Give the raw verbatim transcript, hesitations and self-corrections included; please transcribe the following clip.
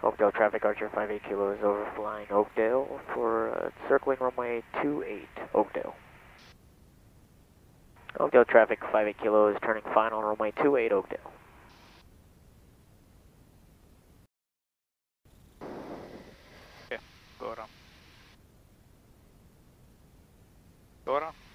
Oakdale traffic, Archer five eight kilo is overflying Oakdale for uh, circling runway two eight, Oakdale. Oakdale traffic, five eight kilo is turning final, runway two eight, Oakdale. Yeah, go around. Go around.